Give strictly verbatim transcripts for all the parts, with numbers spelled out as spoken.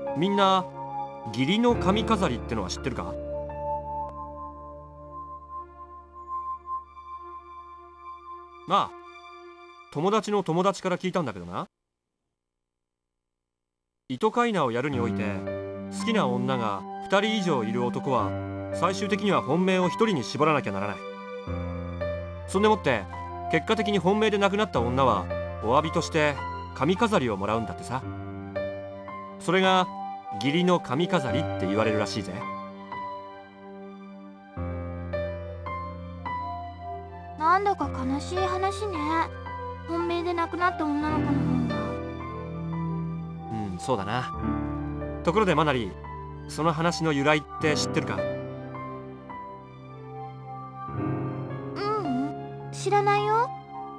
みんな義理の髪飾りってのは知ってるか？まあ友達の友達から聞いたんだけどな。糸飼いナをやるにおいて好きな女がふたり以上いる男は最終的には本命をひとりに絞らなきゃならない。そんでもって結果的に本命で亡くなった女はお詫びとして髪飾りをもらうんだってさ。それが義理の髪飾りって言われるらしいぜ。 なんだか悲しい話ね。本命で亡くなった女の子の方が。 うん、そうだな。ところでマナリ、その話の由来って知ってるか？ ううん、知らないよ。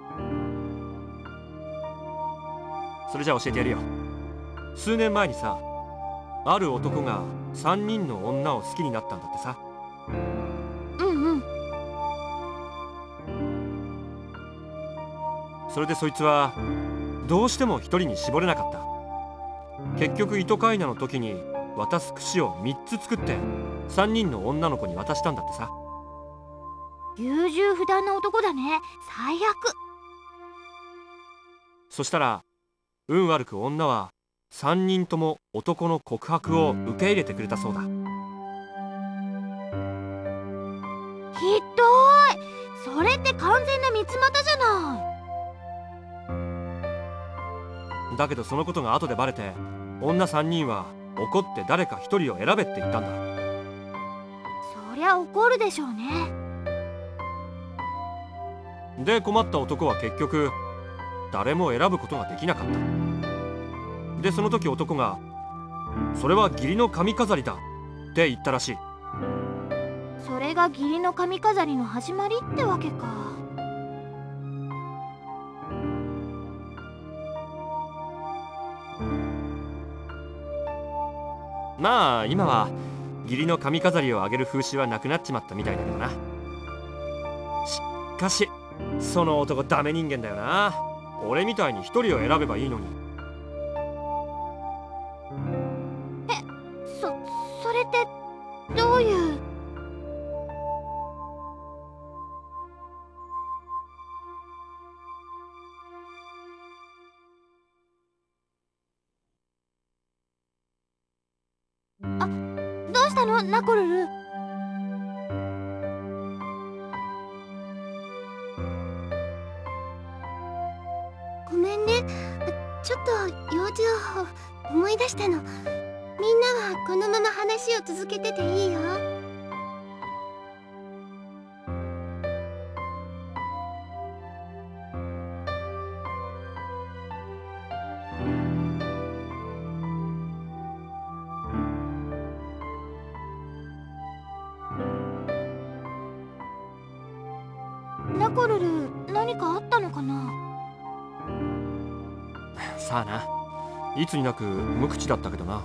それじゃあ教えてやるよ。数年前にさ、ある男がさんにんの女を好きになったんだってさ。 うんうん。 それでそいつはどうしてもひとりに絞れなかった。結局糸飼いナの時に渡す櫛をみっつ作ってさんにんの女の子に渡したんだってさ。 優柔不断な男だね。最悪。 そしたら運悪く女はさんにんとも男の告白を受け入れてくれたそうだ。 ひどい。それって完全な三つ股じゃない。 だけどそのことが後でバレて女さんにんは怒って誰かひとりを選べって言ったんだ。 そりゃ怒るでしょうね。 で困った男は結局誰も選ぶことができなかった。でその時男が「それは義理の髪飾りだ」って言ったらしい。 それが義理の髪飾りの始まりってわけか。 まあ今は義理の髪飾りをあげる風習はなくなっちまったみたいだけどな。しかしその男ダメ人間だよな。俺みたいに一人を選べばいいのに。 え、そ、それってどういう。あ、どうしたのナコルル。 ごめんね。ちょっと用事を思い出したの。みんなはこのまま話を続けてていいよ。 ナコルル、何かあったのかな。 さあな、いつになく無口だったけどな。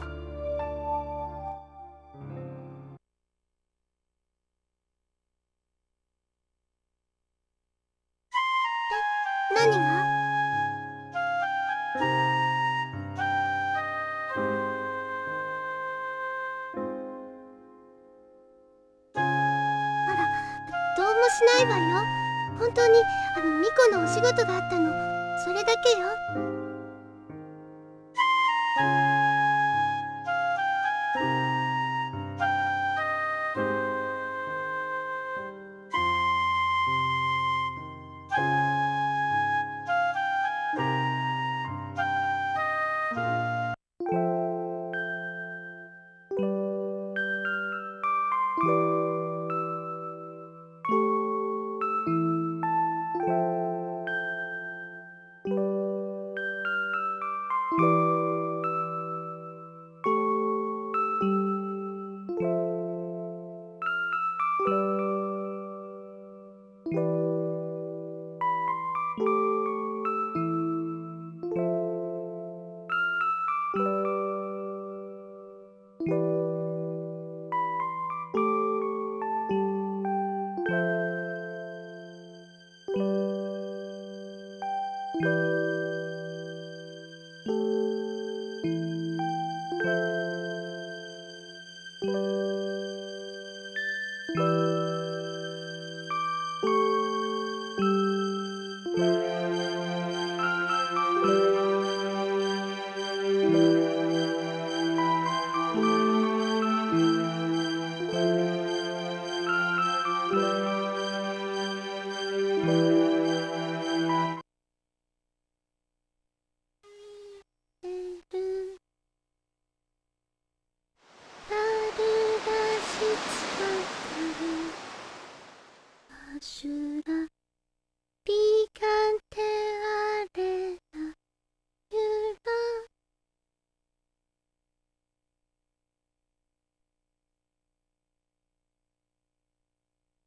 何が？あら、どうもしないわよ。本当にあのミコのお仕事があったの。それだけよ。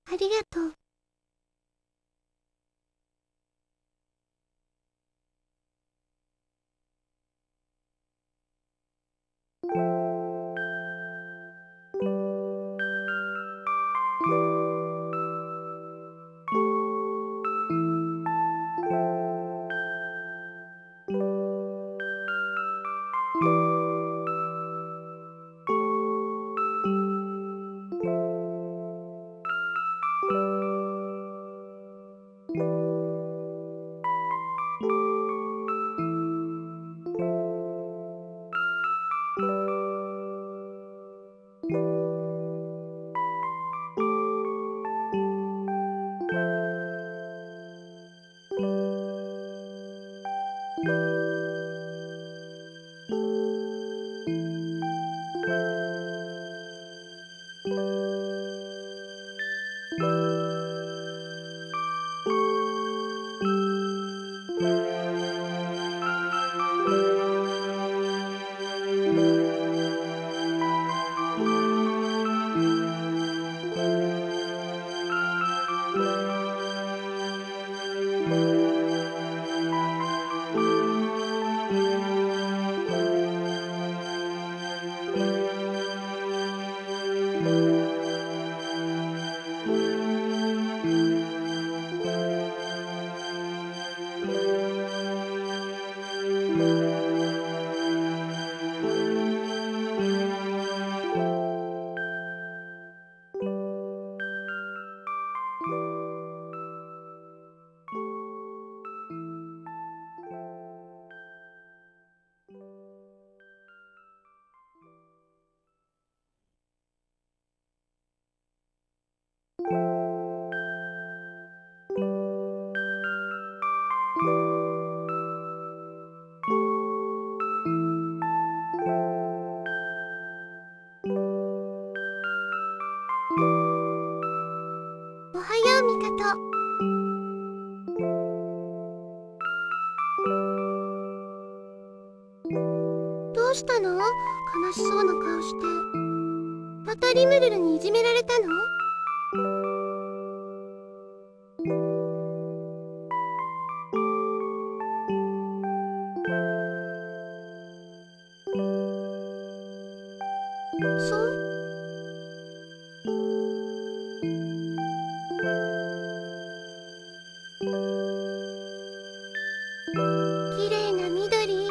ありがとう。おはよう、ミカト。どうしたの？悲しそうな顔して。またリムルルにいじめられたの？そう？きれいな緑。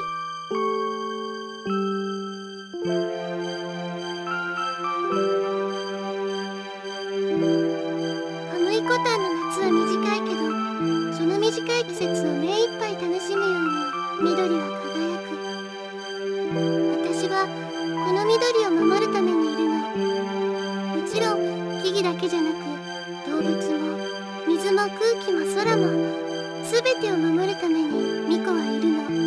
カムイコタンの夏は短いけど、その短い季節を目いっぱい楽しむように緑は輝く。私はこの緑を守るためにいるの。もちろん木々だけじゃなく、動物も水も空気も空も全てを守るためにミコはいるの。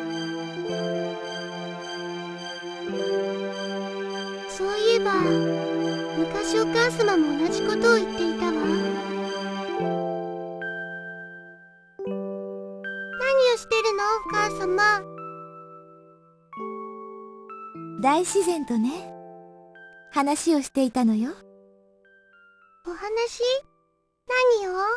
そういえば昔お母様も同じことを言っていたわ。何をしてるの、お母様。 大自然とね、話をしていたのよ。 お話？何を？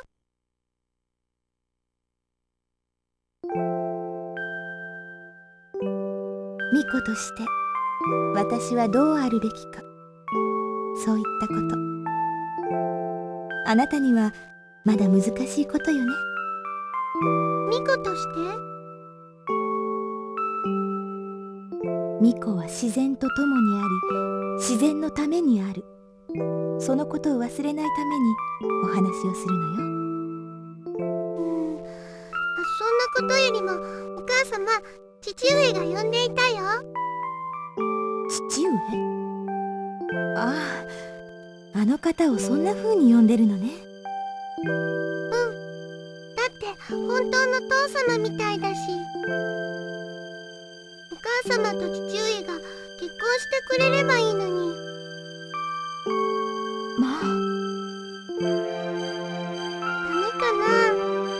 巫女として私はどうあるべきか、そういったこと。あなたにはまだ難しいことよね。 巫女として？ 巫女は自然と共にあり、自然のためにある。そのことを忘れないためにお話をするのよ。 うん、そんなことよりもお母様、父上が呼んでいたよ。 父上？ああ、あの方をそんな風に呼んでるのね。 うん、だって本当の父様みたいだし。お母様と父上が結婚してくれればいいのに。 まあ、 ダメかな。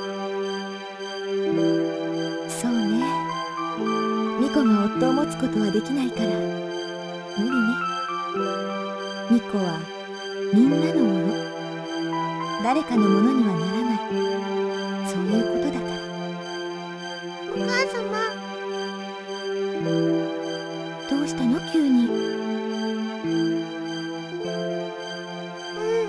そうね。巫女が夫を持つことはできないから無理ね。巫女はみんなのもの。 誰かのものにはならない、そういうことだから。 お母様。 どうしたの急に。 うん、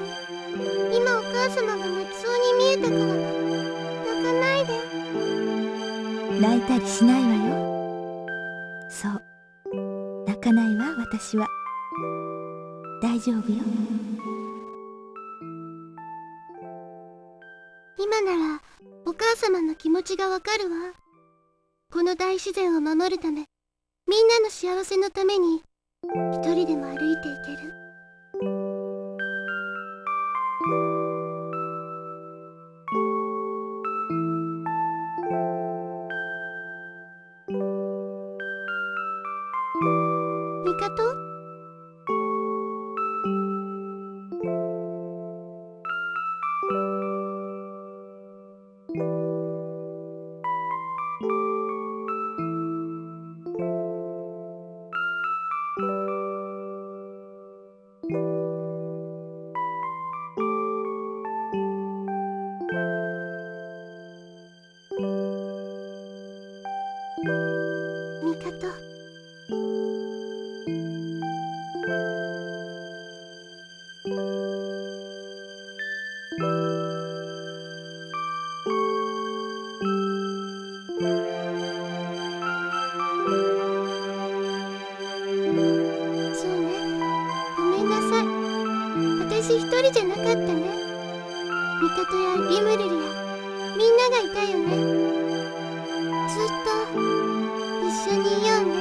今お母様が泣きそうに見えたから泣かないで。 泣いたりしないわよ。そう、泣かないわ私は。大丈夫よ。 今ならお母様の気持ちがわかるわ。この大自然を守るため、みんなの幸せのために一人でも歩いていける。ミカト？ミカト。そうね、ごめんなさい。私一人じゃなかったね。ミカトやリムルルやみんながいたよね。ずっと一緒にいようね。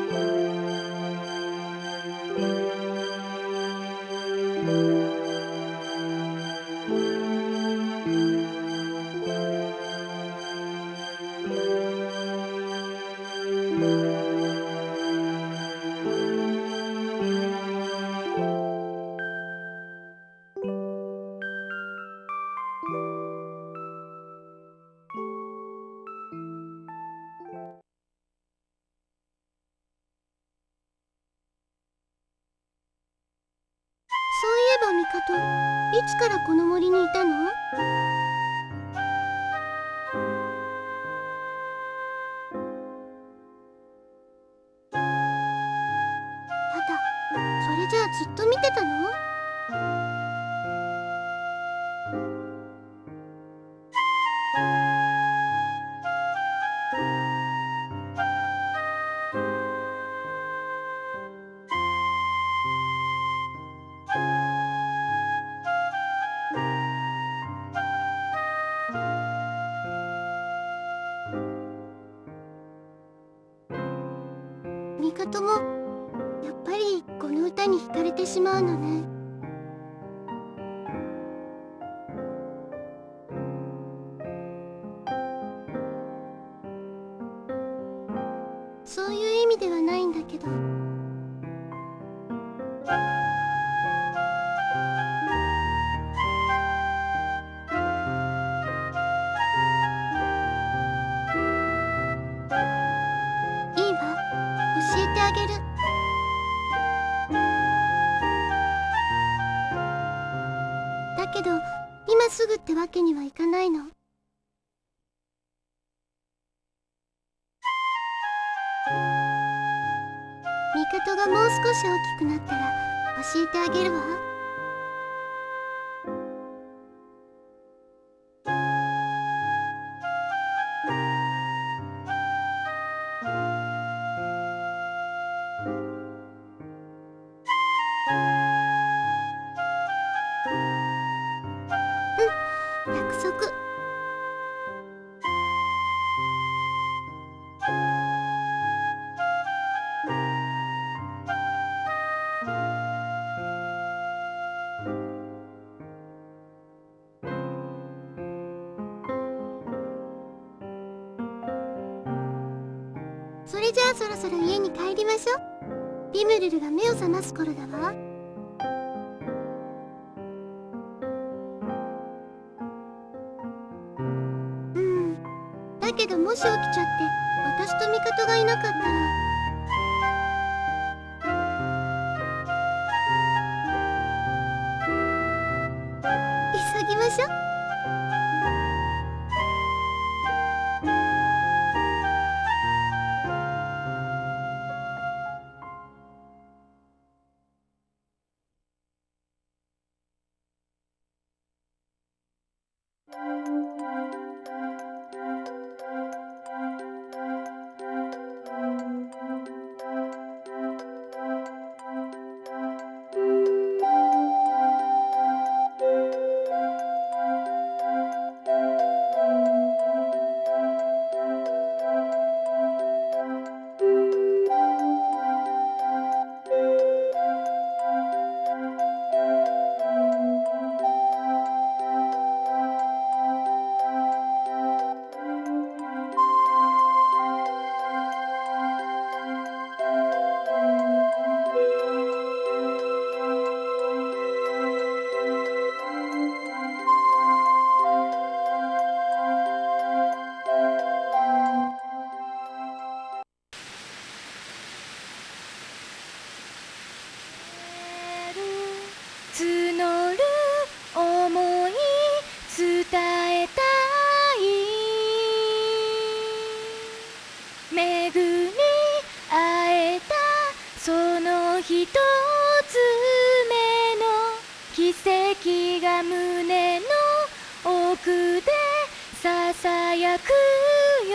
そういえばミカト、いつからこの森にいたの？やだ、それじゃあずっと見てたの？ミカトもやっぱりこの歌に惹かれてしまうのね。そういう意味ではないんだけど。いいわ、教えてあげる。だけど今すぐってわけにはいかないの。ミカトがもう少し大きくなったら教えてあげるわ。うん、約束。それじゃあそろそろ家に帰りましょう。リムルルが目を覚ます頃だわ。うん、だけどもし起きちゃって私とミカトがいなかったら。急ぎまししょ。 募る想い伝えたい、巡り会えたその一つ目の奇跡が胸の奥でささやくよ。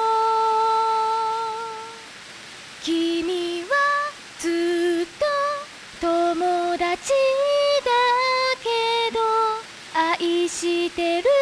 君はずっと友達だけど愛してる。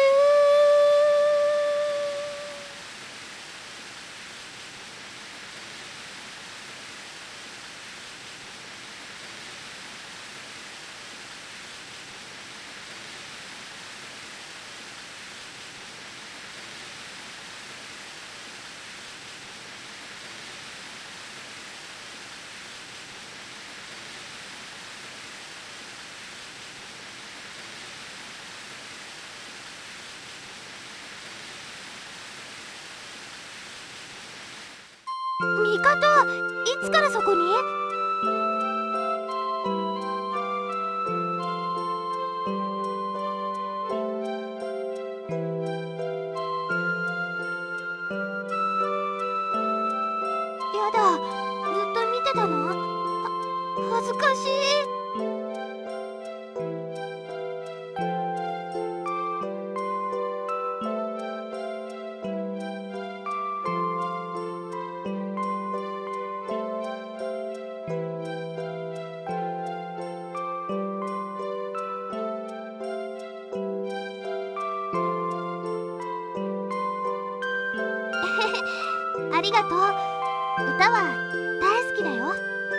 ミカト、いつからそこに？やだ、ずっと見てたの？は恥ずかしい。ありがとう。歌は大好きだよ。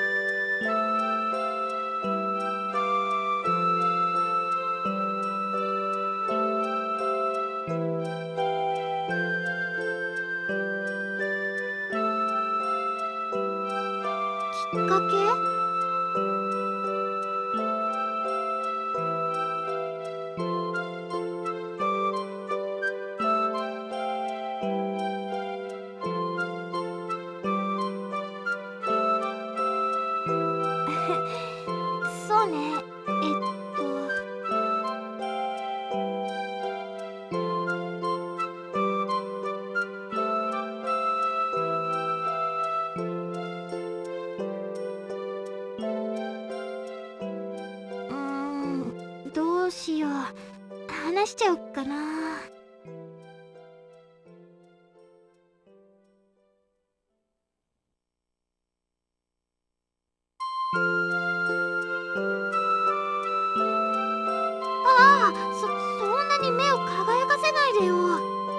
きっかけ？そうね、えっとうーん、どうしよう。話しちゃおっかな。ああ、そ、そんなに目を輝かせないでよ。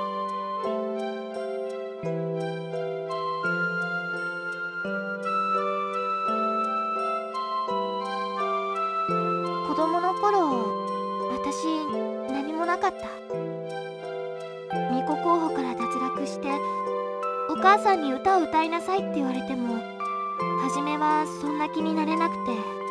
子供の頃、私何もなかった。巫女候補から脱落してお母さんに歌を歌いなさいって言われても初めはそんな気になれなくて、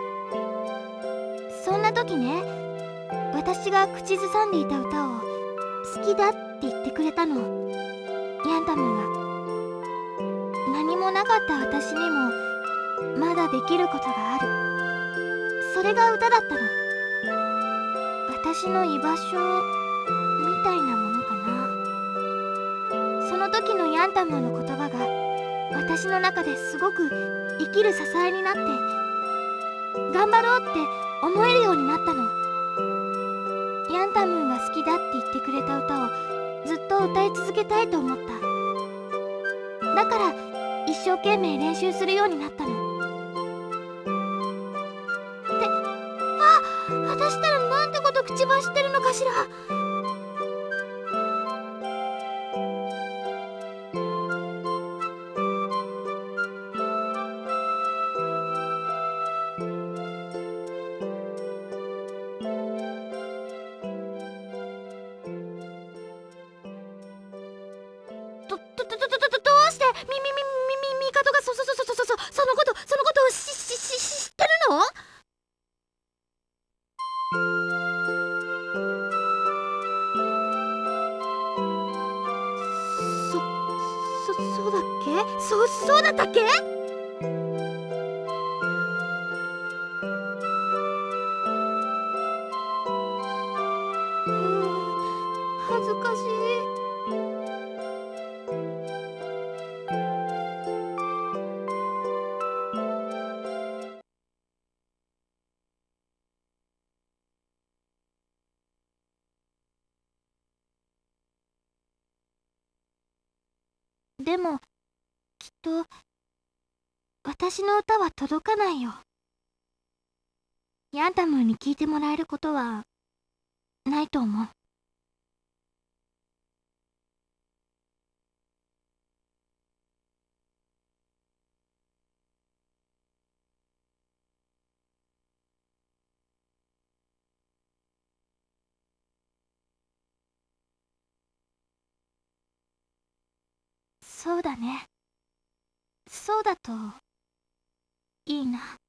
そんな時ね、私が口ずさんでいた歌を好きだって言ってくれたの、ヤンタムーが。何もなかった私にもまだできることがある、それが歌だったの。 私の居場所みたいなものかな。その時のヤンタムーの言葉が私の中ですごく生きる支えになって、頑張ろうって思えるようになったの。ヤンタムーが好きだって言ってくれた歌をずっと歌い続けたいと思った。だから一生懸命練習するようになったの。ってあ、私ったらなんてこと口走ってるのかしら。ど、ど、ど、ど、ど、ど、どうしてみ、み、み、み、み、みかとがそ、そ、そ、そ、そ、そ、そのこと、そのことをし、し、し、知ってるの？そ、そ、そうだっけ？そ、そうだったっけ？うーん、恥ずかしい。でもきっと私の歌は届かないよ。ヤンタムーに聞いてもらえることはないと思う。そうだね。そうだといいな。